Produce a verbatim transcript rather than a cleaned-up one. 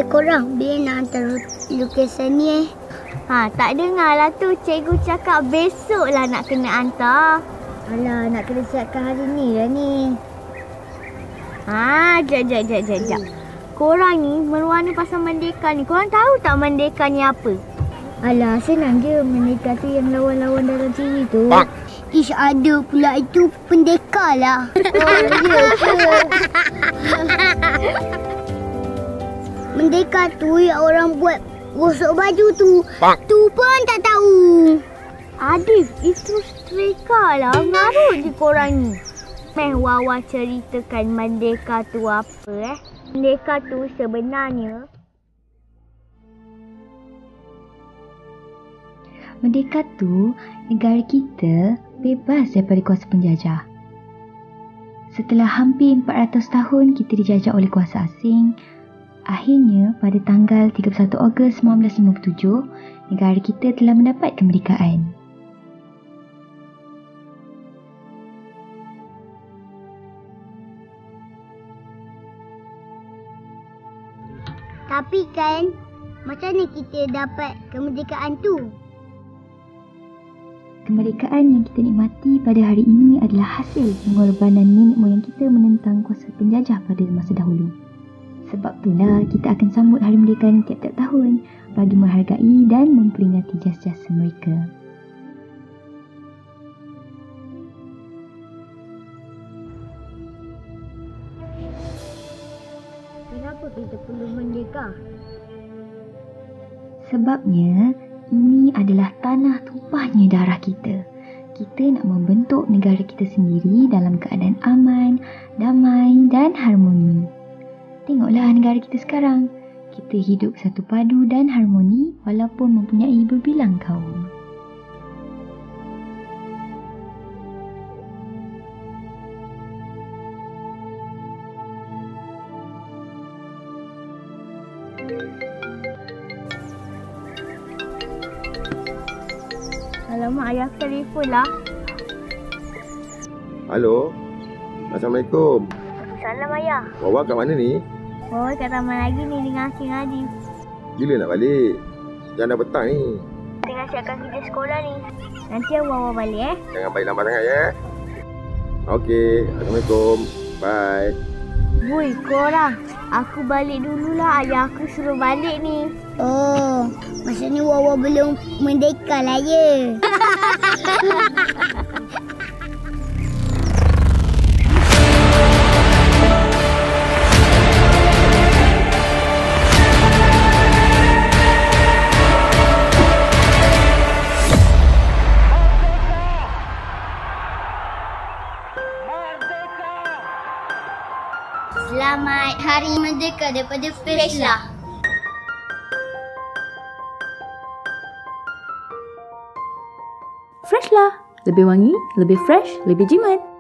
korang bila nak hantar lukisan ni eh? Ha, tak dengar lah tu. Cikgu cakap besok lah nak kena hantar. Alah, nak kena siapkan hari ni dah ni. Ha, jap, jap, jap, jap, jap. Korang ni meruana pasal Merdeka ni. Korang tahu tak Merdeka ni apa? Alah, senang je. Merdeka tu yang lawan-lawan dalam T V tu. Ish, ada pula itu pendekar lah. Oh, ya ke? Merdeka tu yang orang buat gosok baju tu. Tu pun tak tahu. Adif, itu streka lah. Ngarut je korang ni. Meh Wawa ceritakan Merdeka tu apa eh. Merdeka tu sebenarnya... Merdeka tu, negara kita bebas daripada kuasa penjajah. Setelah hampir empat ratus tahun kita dijajah oleh kuasa asing, akhirnya pada tanggal tiga puluh satu Ogos seribu sembilan ratus lima puluh tujuh, negara kita telah mendapat kemerdekaan. Tapi kan, macam mana kita dapat kemerdekaan tu? Kemerdekaan yang kita nikmati pada hari ini adalah hasil pengorbanan nenek moyang kita menentang kuasa penjajah pada masa dahulu. Sebab itulah kita akan sambut Hari Merdeka ini tiap-tiap tahun bagi menghargai dan memperingati jasa-jasa mereka. Kenapa kita perlu merdeka? Sebabnya, ini adalah tanah tumpahnya darah kita. Kita nak membentuk negara kita sendiri dalam keadaan aman, damai dan harmoni. Tengoklah negara kita sekarang. Kita hidup satu padu dan harmoni walaupun mempunyai berbilang kaum. Alamak, ayah telefon lah. Halo. Assalamualaikum. Salam ayah. Wawa kat mana ni? Oh, kat taman lagi ni dengan Aking Adif. Bila nak balik? Jangan dah petang ni. Tengah siapkan kerja sekolah ni. Nanti awak balik eh. Jangan balik lambat sangat ya. Okey. Assalamualaikum. Bye. Woi, korang. Aku balik dululah. Ayah aku suruh balik ni. Oh, maksudnya Wawa belum merdeka lah ya. Selamat Hari Merdeka daripada Freshlah. Freshlah, lebih wangi, lebih fresh, lebih jimat.